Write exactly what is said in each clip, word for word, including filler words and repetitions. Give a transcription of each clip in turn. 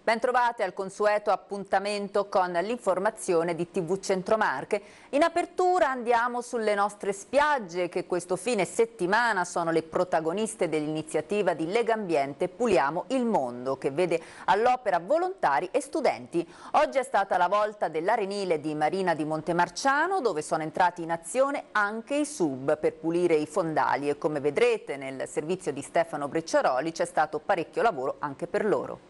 Bentrovate al consueto appuntamento con l'informazione di tivù Centromarche. In apertura andiamo sulle nostre spiagge che questo fine settimana sono le protagoniste dell'iniziativa di Legambiente Puliamo il Mondo, che vede all'opera volontari e studenti. Oggi è stata la volta dell'arenile di Marina di Montemarciano, dove sono entrati in azione anche i sub per pulire i fondali e, come vedrete nel servizio di Stefano Brecciaroli, c'è stato parecchio lavoro anche per loro.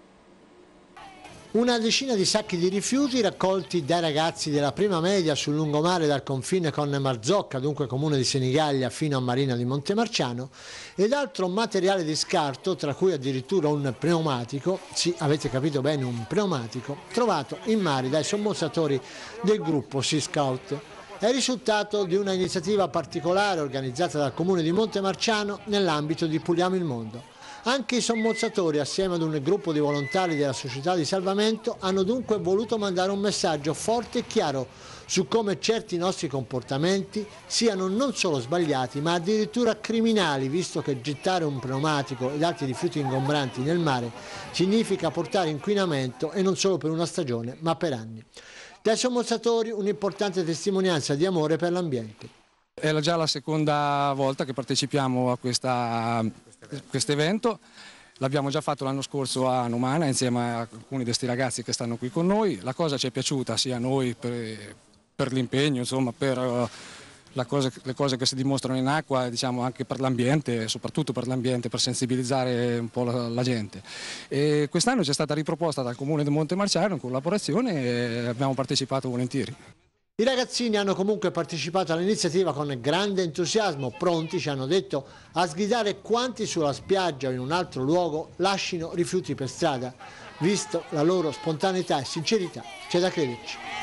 Una decina di sacchi di rifiuti raccolti dai ragazzi della prima media sul lungomare dal confine con Marzocca, dunque comune di Senigallia, fino a Marina di Montemarciano, ed altro materiale di scarto, tra cui addirittura un pneumatico, sì, avete capito bene, un pneumatico, trovato in mare dai sommozzatori del gruppo Sea Scout. È il risultato di una iniziativa particolare organizzata dal comune di Montemarciano nell'ambito di Puliamo il Mondo. Anche i sommozzatori, assieme ad un gruppo di volontari della società di salvamento, hanno dunque voluto mandare un messaggio forte e chiaro su come certi nostri comportamenti siano non solo sbagliati, ma addirittura criminali, visto che gettare un pneumatico ed altri rifiuti ingombranti nel mare significa portare inquinamento, e non solo per una stagione, ma per anni. Dai sommozzatori un'importante testimonianza di amore per l'ambiente. È già la seconda volta che partecipiamo a questa questo evento. L'abbiamo già fatto l'anno scorso a Numana insieme a alcuni di questi ragazzi che stanno qui con noi. La cosa ci è piaciuta sia a noi per, per l'impegno, insomma, per uh, la cosa, le cose che si dimostrano in acqua, diciamo anche per l'ambiente, soprattutto per l'ambiente, per sensibilizzare un po' la, la gente. E quest'anno ci è stata riproposta dal comune di Montemarciano in collaborazione e abbiamo partecipato volentieri. I ragazzini hanno comunque partecipato all'iniziativa con grande entusiasmo, pronti, ci hanno detto, a sgridare quanti sulla spiaggia o in un altro luogo lascino rifiuti per strada. Visto la loro spontaneità e sincerità, c'è da crederci.